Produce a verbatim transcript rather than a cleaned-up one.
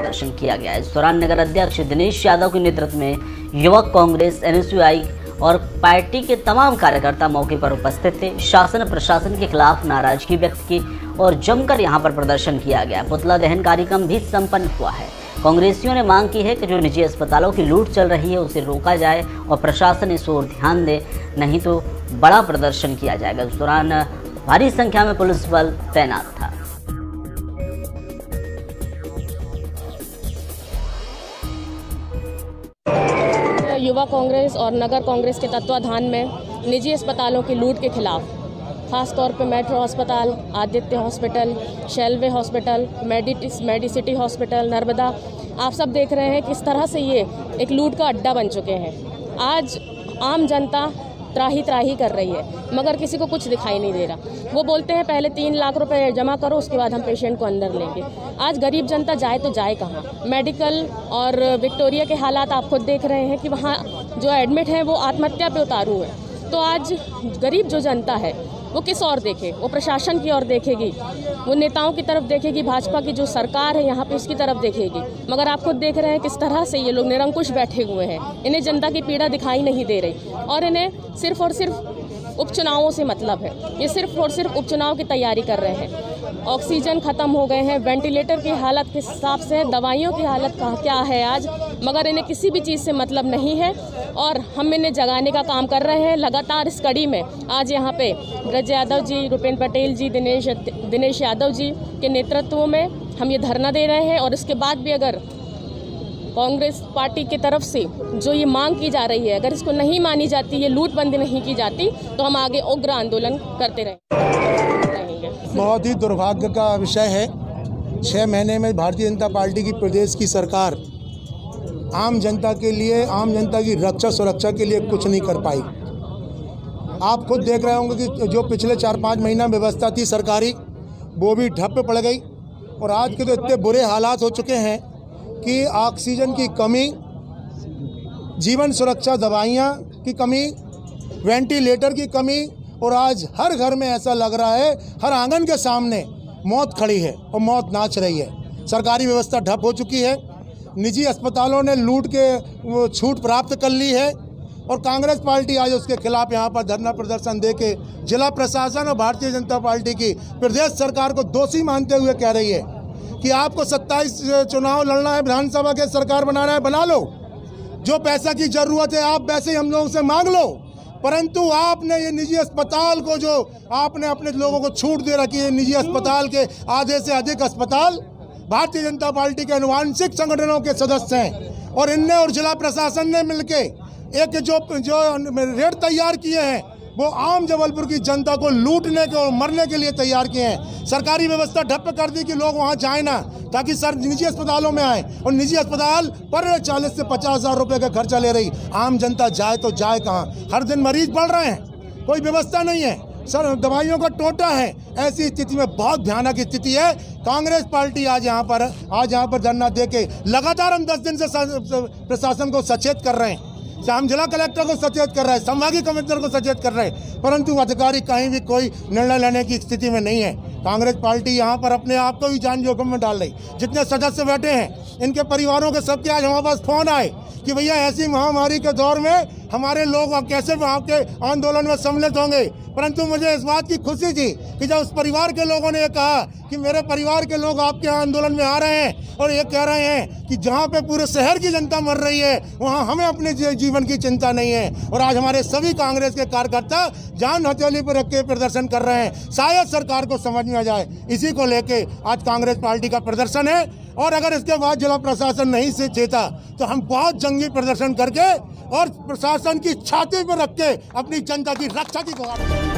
प्रदर्शन किया गया। इस दौरान नगर अध्यक्ष दिनेश यादव के नेतृत्व में युवक Congress, N S U I और पार्टी के तमाम कार्यकर्ता मौके पर उपस्थित थे। शासन प्रशासन के खिलाफ नाराजगी व्यक्त की और जमकर यहां पर प्रदर्शन किया गया। पुतला दहन कार्यक्रम भी संपन्न हुआ है। कांग्रेसियों ने मांग की है कि जो निजी अस्पतालों की लूट चल रही है उसे रोका जाए और प्रशासन इस ओर ध्यान दे, नहीं तो बड़ा प्रदर्शन किया जाएगा। इस दौरान भारी संख्या में पुलिस बल तैनात था। युवा कांग्रेस और नगर कांग्रेस के तत्वाधान में निजी अस्पतालों की लूट के खिलाफ, खास तौर पे मेट्रो अस्पताल, आदित्य हॉस्पिटल, शेलवे हॉस्पिटल, मेडिटिस मेडिसिटी हॉस्पिटल, नर्मदा, आप सब देख रहे हैं किस तरह से ये एक लूट का अड्डा बन चुके हैं। आज आम जनता त्राही त्राही कर रही है, मगर किसी को कुछ दिखाई नहीं दे रहा। वो बोलते हैं पहले तीन लाख रुपए जमा करो, उसके बाद हम पेशेंट को अंदर लेंगे। आज गरीब जनता जाए तो जाए कहाँ? मेडिकल और विक्टोरिया के हालात आप खुद देख रहे हैं कि वहाँ जो एडमिट हैं वो आत्महत्या पे उतारू है। तो आज गरीब जो जनता है वो किस ओर देखे? वो प्रशासन की ओर देखेगी, वो नेताओं की तरफ देखेगी, भाजपा की जो सरकार है यहाँ पे उसकी तरफ देखेगी। मगर आप खुद देख रहे हैं किस तरह से ये लोग निरंकुश बैठे हुए हैं। इन्हें जनता की पीड़ा दिखाई नहीं दे रही और इन्हें सिर्फ और सिर्फ उपचुनावों से मतलब है। ये सिर्फ और सिर्फ उपचुनाव की तैयारी कर रहे हैं। ऑक्सीजन ख़त्म हो गए हैं, वेंटिलेटर की हालत किस हिसाब से, दवाइयों की हालत क्या है आज, मगर इन्हें किसी भी चीज़ से मतलब नहीं है और हम इन्हें जगाने का काम कर रहे हैं। लगातार इस कड़ी में आज यहाँ पे ब्रज यादव जी, रुपेंद्र पटेल जी, दिनेश दिनेश यादव जी के नेतृत्व में हम ये धरना दे रहे हैं और इसके बाद भी अगर कांग्रेस पार्टी की तरफ से जो ये मांग की जा रही है, अगर इसको नहीं मानी जाती, ये लूटबंदी नहीं की जाती, तो हम आगे उग्र आंदोलन करते रहेंगे। बहुत ही दुर्भाग्य का विषय है, छः महीने में भारतीय जनता पार्टी की प्रदेश की सरकार आम जनता के लिए, आम जनता की रक्षा सुरक्षा के लिए कुछ नहीं कर पाई। आप खुद देख रहे होंगे कि जो पिछले चार पाँच महीना व्यवस्था थी सरकारी, वो भी ठप पड़ गई और आज के तो इतने बुरे हालात हो चुके हैं कि ऑक्सीजन की कमी, जीवन सुरक्षा दवाइयाँ की कमी, वेंटिलेटर की कमी और आज हर घर में ऐसा लग रहा है, हर आंगन के सामने मौत खड़ी है और मौत नाच रही है। सरकारी व्यवस्था ठप हो चुकी है, निजी अस्पतालों ने लूट के वो छूट प्राप्त कर ली है और कांग्रेस पार्टी आज उसके खिलाफ यहाँ पर धरना प्रदर्शन दे के जिला प्रशासन और भारतीय जनता पार्टी की प्रदेश सरकार को दोषी मानते हुए कह रही है कि आपको सत्ताईस चुनाव लड़ना है, विधानसभा के सरकार बनाना है, बना लो, जो पैसा की ज़रूरत है आप वैसे ही हम लोगों से मांग लो, परंतु आपने ये निजी अस्पताल को जो आपने अपने लोगों को छूट दे रखी है, निजी अस्पताल के आधे से अधिक अस्पताल भारतीय जनता पार्टी के अनुवांशिक संगठनों के सदस्य हैं और इनने और जिला प्रशासन ने मिलके एक जो जो रेट तैयार किए हैं वो आम जबलपुर की जनता को लूटने के और मरने के लिए तैयार किए हैं। सरकारी व्यवस्था ठप कर दी कि लोग वहां जाए ना, ताकि सर निजी अस्पतालों में आए और निजी अस्पताल पर चालीस से पचास हज़ार रुपये का खर्चा ले रही। आम जनता जाए तो जाए कहाँ? हर दिन मरीज बढ़ रहे हैं, कोई व्यवस्था नहीं है, सर दवाइयों का टोटा है। ऐसी स्थिति में बहुत भयानक स्थिति है। कांग्रेस पार्टी आज यहाँ पर आज यहाँ पर धरना दे के लगातार हम दस दिन से प्रशासन को सचेत कर रहे हैं, हम जिला कलेक्टर को सचेत कर रहे हैं, संभागीय कमिश्नर को सचेत कर रहे हैं, परंतु अधिकारी कहीं भी कोई निर्णय लेने की स्थिति में नहीं है। कांग्रेस पार्टी यहाँ पर अपने आप को भी जान जोखिम में डाल रही। जितने सदस्य बैठे हैं इनके परिवारों के सबके आज हमारे पास फोन आए कि भैया ऐसी महामारी के दौर में हमारे लोग कैसे आपके आंदोलन में सम्मिलित होंगे, परंतु मुझे इस बात की खुशी थी कि जब उस परिवार के लोगों ने ये कहा कि मेरे परिवार के लोग आपके आंदोलन में आ रहे हैं और ये कह रहे हैं कि जहाँ पे पूरे शहर की जनता मर रही है वहाँ हमें अपने जीवन की चिंता नहीं है। और आज हमारे सभी कांग्रेस के कार्यकर्ता जान हथेली पर रख के प्रदर्शन कर रहे हैं, शायद सरकार को समझ में आ जाए। इसी को लेके आज कांग्रेस पार्टी का प्रदर्शन है और अगर इसके बाद जिला प्रशासन नहीं से चेता तो हम बहुत जंगी प्रदर्शन करके और प्रशासन की छाती पर रख के अपनी जनता की रक्षा की गुहार